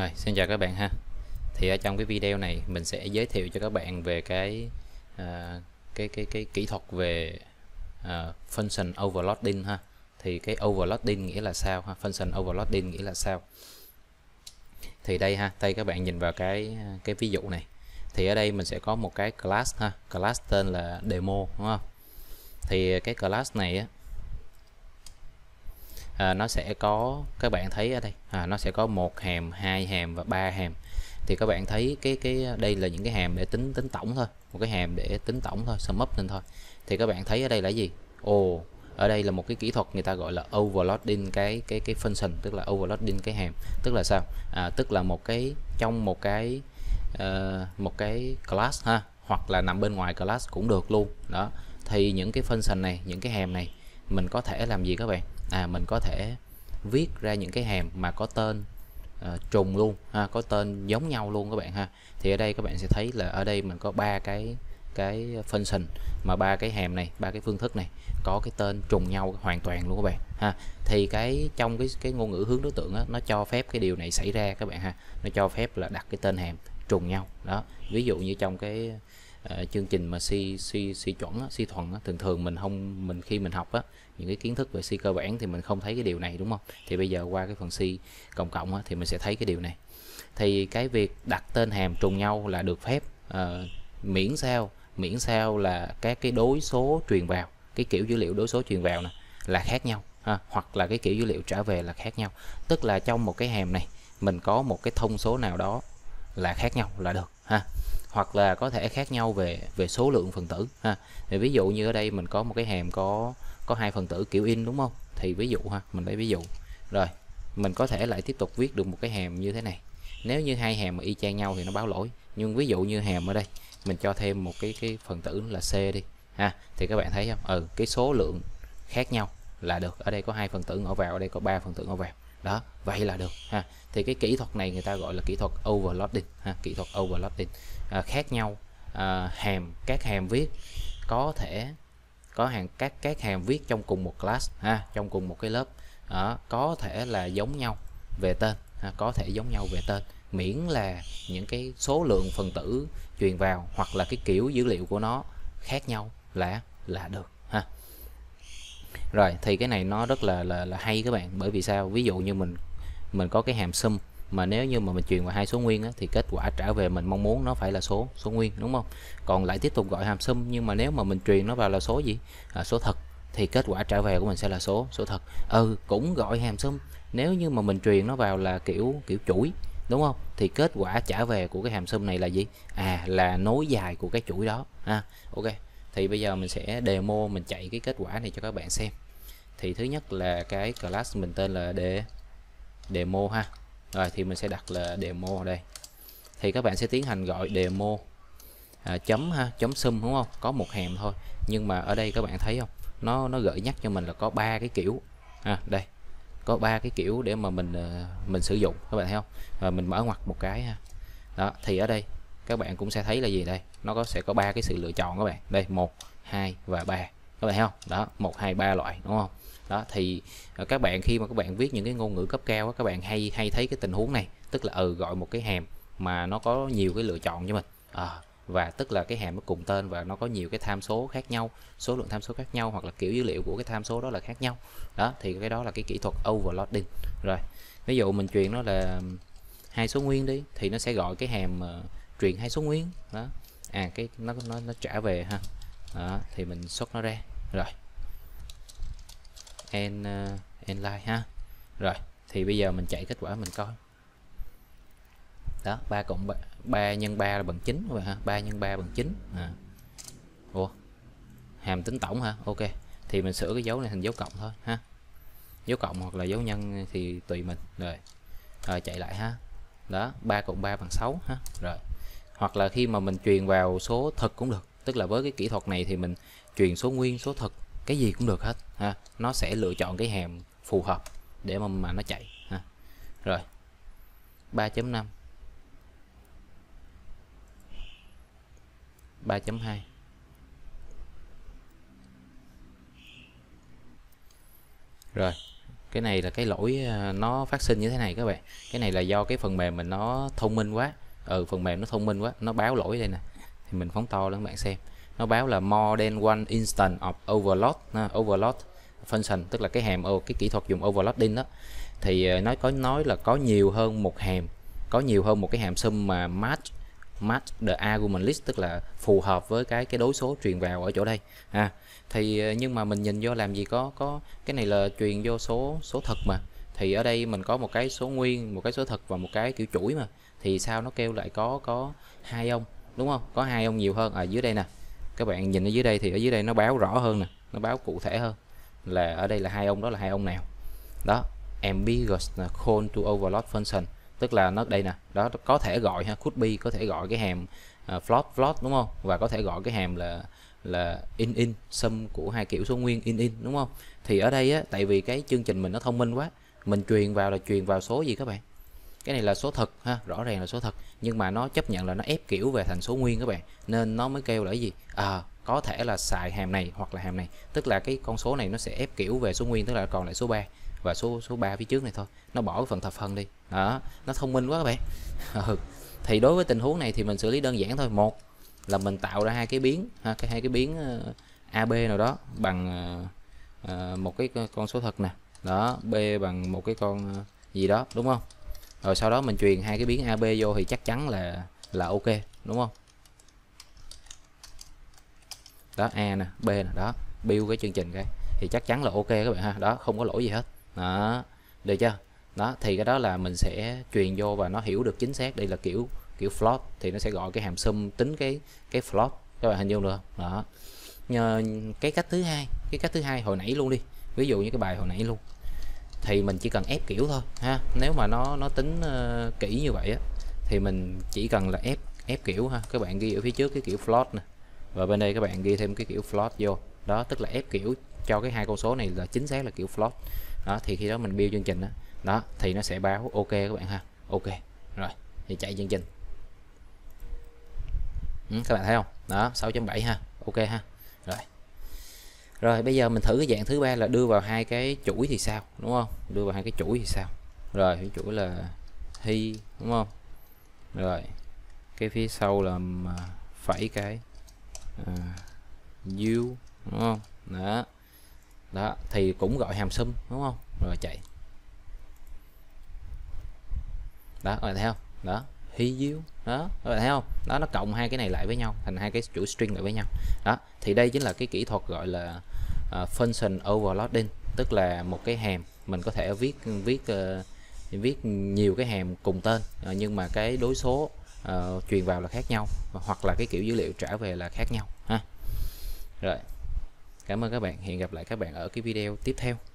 Rồi, xin chào các bạn ha. Thì ở trong cái video này mình sẽ giới thiệu cho các bạn về cái kỹ thuật về function overloading ha. Thì cái overloading nghĩa là sao ha? Function overloading nghĩa là sao? Thì đây ha, đây các bạn nhìn vào cái ví dụ này. Thì ở đây mình sẽ có một cái class ha, class tên là demo đúng không? Thì cái class này á nó sẽ có, các bạn thấy ở đây nó sẽ có một hàm, hai hàm và ba hàm. Thì các bạn thấy cái đây là những cái hàm để tính tổng thôi, một cái hàm để tính tổng thôi, sum up lên thôi. Thì các bạn thấy ở đây là gì? Ở đây là một cái kỹ thuật người ta gọi là overloading cái function, tức là overloading cái hàm. Tức là sao? Tức là một cái trong một cái class ha, hoặc là nằm bên ngoài class cũng được luôn đó. Thì những cái function này, những cái hàm này mình có thể làm gì các bạn? Mình có thể viết ra những cái hàm mà có tên trùng luôn ha, có tên giống nhau luôn các bạn ha. Thì ở đây các bạn sẽ thấy là ở đây mình có ba cái function, mà ba cái hàm này, ba cái phương thức này có cái tên trùng nhau hoàn toàn luôn các bạn ha. Thì trong cái ngôn ngữ hướng đối tượng á, nó cho phép cái điều này xảy ra các bạn ha. Nó cho phép là đặt cái tên hàm trùng nhau đó. Ví dụ như trong cái chương trình mà C chuẩn, C thuần, thường mình khi mình học những cái kiến thức về C cơ bản thì mình không thấy cái điều này đúng không? Thì bây giờ qua cái phần C cộng cộng thì mình sẽ thấy cái điều này. Thì cái việc đặt tên hàm trùng nhau là được phép, miễn sao là các cái đối số truyền vào, cái kiểu dữ liệu đối số truyền vào là khác nhau hoặc là cái kiểu dữ liệu trả về là khác nhau. Tức là trong một cái hàm này mình có một cái thông số nào đó là khác nhau là được ha. Hoặc là có thể khác nhau về số lượng phần tử ha. Thì ví dụ như ở đây mình có một cái hàm có hai phần tử kiểu in đúng không? Thì ví dụ ha, mình lấy ví dụ. Rồi, mình có thể lại tiếp tục viết được một cái hàm như thế này. Nếu như hai hàm mà y chang nhau thì nó báo lỗi. Nhưng ví dụ như hàm ở đây mình cho thêm một cái phần tử là C đi ha, thì các bạn thấy không? Cái số lượng khác nhau là được. Ở đây có hai phần tử ngỏ vào, ở đây có ba phần tử ngỏ vào. Đó, vậy là được ha. Thì cái kỹ thuật này người ta gọi là kỹ thuật overloading ha, kỹ thuật overloading. Khác nhau các hàm viết có thể có các hàm viết trong cùng một class ha, trong cùng một cái lớp có thể là giống nhau về tên có thể giống nhau về tên, miễn là những cái số lượng phần tử truyền vào hoặc là cái kiểu dữ liệu của nó khác nhau là được ha. Rồi, thì cái này nó rất là hay các bạn. Bởi vì sao? Ví dụ như mình có cái hàm sum, mà nếu như mà mình truyền vào hai số nguyên thì kết quả trả về mình mong muốn nó phải là số nguyên đúng không? Còn lại tiếp tục gọi hàm sum, nhưng mà nếu mà mình truyền nó vào là số gì? Số thật, thì kết quả trả về của mình sẽ là số thật. Cũng gọi hàm sum. Nếu như mà mình truyền nó vào là kiểu chuỗi đúng không? Thì kết quả trả về của cái hàm sum này là gì? Là nối dài của cái chuỗi đó ok. Thì bây giờ mình sẽ demo, mình chạy cái kết quả này cho các bạn xem. Thì thứ nhất là cái class mình tên là demo ha. Rồi thì mình sẽ đặt là demo ở đây. Thì các bạn sẽ tiến hành gọi demo chấm sum đúng không? Có một hàm thôi. Nhưng mà ở đây các bạn thấy không? Nó gợi nhắc cho mình là có ba cái kiểu. Đây. Có ba cái kiểu để mà mình sử dụng, các bạn thấy không? Và mình mở ngoặc một cái ha. Đó, thì ở đây các bạn cũng sẽ thấy là gì đây? Nó sẽ có ba cái sự lựa chọn các bạn. Đây, 1, 2 và 3. Các bạn thấy không? Đó, 1 2 3 loại đúng không? Đó thì các bạn khi mà các bạn viết những cái ngôn ngữ cấp cao các bạn hay thấy cái tình huống này, tức là gọi một cái hàm mà nó có nhiều cái lựa chọn cho mình. Và tức là cái hàm nó cùng tên và nó có nhiều cái tham số khác nhau, số lượng tham số khác nhau, hoặc là kiểu dữ liệu của cái tham số đó là khác nhau. Đó thì cái đó là cái kỹ thuật overloading. Rồi, ví dụ mình truyền nó là hai số nguyên đi, thì nó sẽ gọi cái hàm truyền hai số nguyên đó. Cái nó trả về ha. Đó, thì mình xuất nó ra. Rồi, line ha. Rồi, thì bây giờ mình chạy kết quả mình coi. Đó, 3 nhân 3 là bằng 9 rồi ha, 3 nhân 3 bằng 9. Hàm tính tổng hả? Ok. Thì mình sửa cái dấu này thành dấu cộng thôi ha. Dấu cộng hoặc là dấu nhân thì tùy mình. Rồi chạy lại ha. Đó, 3 cộng 3 bằng 6 ha. Rồi. Hoặc là khi mà mình truyền vào số thực cũng được. Tức là với cái kỹ thuật này thì mình truyền số nguyên, số thực, cái gì cũng được hết ha. Nó sẽ lựa chọn cái hàm phù hợp để mà nó chạy ha. Rồi. 3.5 3.2 rồi Cái này là cái lỗi nó phát sinh như thế này các bạn. Cái này là do cái phần mềm mình nó thông minh quá. Phần mềm nó thông minh quá, nó báo lỗi đây nè. Thì mình phóng to lên các bạn xem. Nó báo là more than one instance of overload function, tức là cái hàm cái kỹ thuật dùng overloading đó. Thì nói là có nhiều hơn một hàm, có nhiều hơn một cái hàm sum mà match the argument list, tức là phù hợp với cái đối số truyền vào ở chỗ đây thì nhưng mà mình nhìn vô làm gì có cái này là truyền vô số thật mà. Thì ở đây mình có một cái số nguyên, một cái số thật và một cái kiểu chuỗi mà, thì sao nó kêu lại có 2 ông, đúng không? Có 2 ông nhiều hơn. Dưới đây nè, các bạn nhìn ở dưới đây thì ở dưới đây nó báo rõ hơn nè, nó báo cụ thể hơn là ở đây là 2 ông, đó là 2 ông nào đó. Ambiguous call to overload function, tức là nó đây nè, đó có thể gọi could be, có thể gọi cái hàm float đúng không, và có thể gọi cái hàm là in sum của hai kiểu số nguyên in đúng không. Thì ở đây á, tại vì cái chương trình mình nó thông minh quá, mình truyền vào là truyền vào số gì các bạn, cái này là số thật rõ ràng là số thật, nhưng mà nó chấp nhận là nó ép kiểu về thành số nguyên các bạn, nên nó mới kêu là cái gì có thể là xài hàm này hoặc là hàm này, tức là cái con số này nó sẽ ép kiểu về số nguyên, tức là còn lại số 3 và số 3 phía trước này thôi, nó bỏ cái phần thập phân đi đó. Nó thông minh quá các bạn. Thì đối với tình huống này thì mình xử lý đơn giản thôi. Một là mình tạo ra hai cái biến hai cái biến AB nào đó bằng một cái con số thật nè, đó, B bằng một cái con gì đó, đúng không? Rồi sau đó mình truyền hai cái biến AB vô thì chắc chắn là ok, đúng không? Đó, A nè, B nè, đó, build cái chương trình cái thì chắc chắn là ok các bạn đó, không có lỗi gì hết đó, được chưa? Đó, thì cái đó là mình sẽ truyền vô và nó hiểu được chính xác đây là kiểu float, thì nó sẽ gọi cái hàm sum tính cái float, các bạn hình dung được không? Đó. Nhờ cái cách thứ hai hồi nãy luôn đi, ví dụ như cái bài hồi nãy luôn, thì mình chỉ cần ép kiểu thôi nếu mà nó tính kỹ như vậy á, thì mình chỉ cần là ép kiểu các bạn ghi ở phía trước cái kiểu float nè, và bên đây các bạn ghi thêm cái kiểu float vô đó, tức là ép kiểu cho cái hai con số này là chính xác là kiểu float đó. Thì khi đó mình build chương trình đó thì nó sẽ báo ok các bạn ok rồi thì chạy chương trình. Các bạn thấy không đó, 6.7 ok rồi bây giờ mình thử cái dạng thứ ba là đưa vào hai cái chuỗi thì sao, đúng không? Đưa vào hai cái chuỗi thì sao? Rồi cái chuỗi là he, đúng không? Rồi cái phía sau là phẩy cái u, đúng không? Đó thì cũng gọi hàm sum, đúng không? Rồi chạy đó, các bạn thấy không? Đó, he you đó, các bạn thấy không? Đó, nó cộng hai cái này lại với nhau thành hai cái chuỗi string lại với nhau đó. Thì đây chính là cái kỹ thuật gọi là function overloading, tức là một cái hàm mình có thể viết nhiều cái hàm cùng tên nhưng mà cái đối số truyền vào là khác nhau, hoặc là cái kiểu dữ liệu trả về là khác nhau Rồi, cảm ơn các bạn, hẹn gặp lại các bạn ở cái video tiếp theo.